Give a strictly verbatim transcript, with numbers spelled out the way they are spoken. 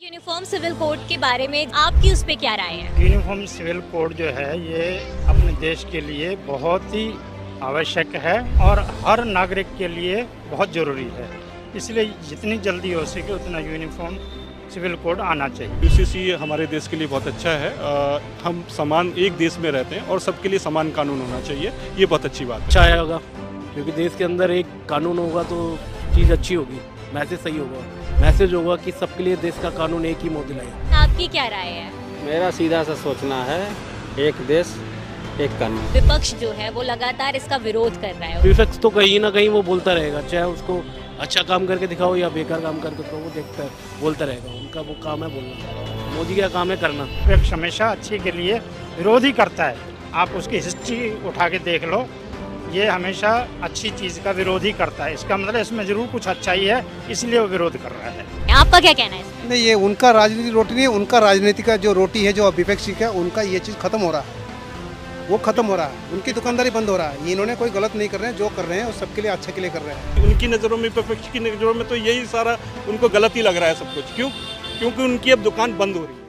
Uniform civil code के बारे में आपकी उस पे क्या राय है? यूनिफॉर्म सिविल कोड जो है ये अपने देश के लिए बहुत ही आवश्यक है और हर नागरिक के लिए बहुत ज़रूरी है। इसलिए जितनी जल्दी हो सके उतना यूनिफॉर्म सिविल कोड आना चाहिए। यूसीसी हमारे देश के लिए बहुत अच्छा है। आ, हम समान एक देश में रहते हैं और सबके लिए समान कानून होना चाहिए, ये बहुत अच्छी बात है। अच्छा है होगा क्योंकि देश के अंदर एक कानून होगा तो चीज़ अच्छी होगी, मैसेज सही होगा, मैसेज होगा कि सबके लिए देश का कानून एक ही मोदी लाए। आपकी क्या राय है? मेरा सीधा सा सोचना है, एक देश एक कानून। विपक्ष जो है वो लगातार इसका विरोध कर रहा है। विपक्ष तो कहीं ना कहीं वो बोलता रहेगा, चाहे उसको अच्छा काम करके दिखाओ या बेकार काम करके दिखाओ, वो देखता है बोलता रहेगा, उनका वो काम है बोलना। मोदी का काम है करना। विपक्ष हमेशा अच्छे के लिए विरोध ही करता है। आप उसकी हिस्ट्री उठा के देख लो, ये हमेशा अच्छी चीज़ का विरोध ही करता है। इसका मतलब इसमें जरूर कुछ अच्छा ही है, इसलिए वो विरोध कर रहा है। आपका क्या कहना है? नहीं, ये उनका राजनीति रोटी नहीं है, उनका राजनीति का जो रोटी है जो विपक्षी का, उनका ये चीज़ खत्म हो रहा है, वो खत्म हो रहा है, उनकी दुकानदारी बंद हो रहा है। इन्होंने कोई गलत नहीं कर रहे हैं, जो कर रहे हैं वो सबके लिए अच्छा के लिए कर रहे हैं। उनकी नज़रों में, विपक्ष की नज़रों में तो यही सारा उनको गलत ही लग रहा है सब कुछ। क्यों? क्योंकि उनकी अब दुकान बंद हो रही है।